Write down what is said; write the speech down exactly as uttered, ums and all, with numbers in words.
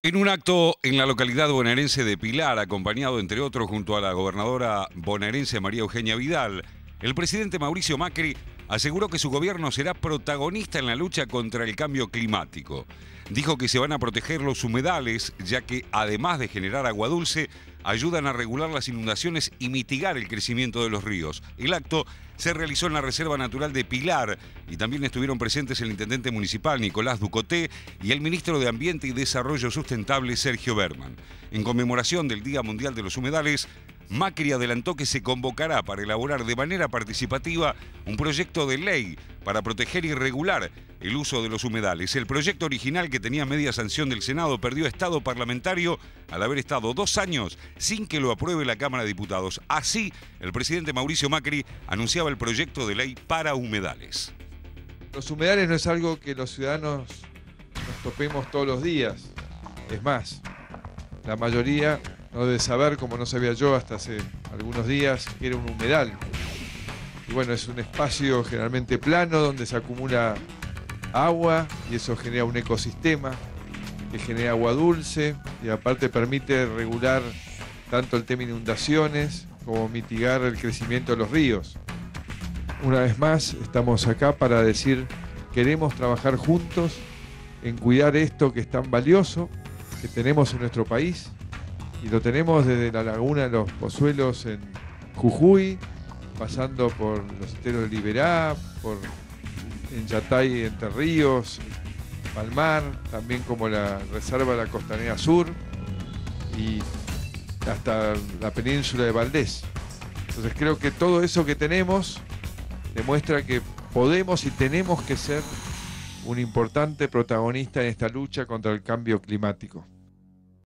En un acto en la localidad bonaerense de Pilar, acompañado entre otros junto a la gobernadora bonaerense María Eugenia Vidal, el presidente Mauricio Macri aseguró que su gobierno será protagonista en la lucha contra el cambio climático. Dijo que se van a proteger los humedales, ya que además de generar agua dulce, ayudan a regular las inundaciones y mitigar el crecimiento de los ríos. El acto se realizó en la Reserva Natural de Pilar y también estuvieron presentes el intendente municipal Nicolás Ducoté y el ministro de Ambiente y Desarrollo Sustentable Sergio Berman. En conmemoración del Día Mundial de los Humedales, Macri adelantó que se convocará para elaborar de manera participativa un proyecto de ley para proteger y regular el uso de los humedales. El proyecto original, que tenía media sanción del Senado, perdió estado parlamentario al haber estado dos años sin que lo apruebe la Cámara de Diputados. Así, el presidente Mauricio Macri anunciaba el proyecto de ley para humedales. Los humedales no es algo que los ciudadanos nos topemos todos los días. Es más, la mayoría no debe saber, como no sabía yo hasta hace algunos días, que era un humedal. Y bueno, es un espacio generalmente plano donde se acumula agua y eso genera un ecosistema que genera agua dulce y aparte permite regular tanto el tema inundaciones como mitigar el crecimiento de los ríos. Una vez más, estamos acá para decir, queremos trabajar juntos en cuidar esto que es tan valioso que tenemos en nuestro país. Y lo tenemos desde la laguna de los Pozuelos en Jujuy, pasando por los esteros de Liberá, por en Yatay, Entre Ríos, Palmar, también como la Reserva de la Costanera Sur y hasta la península de Valdés. Entonces creo que todo eso que tenemos demuestra que podemos y tenemos que ser un importante protagonista en esta lucha contra el cambio climático.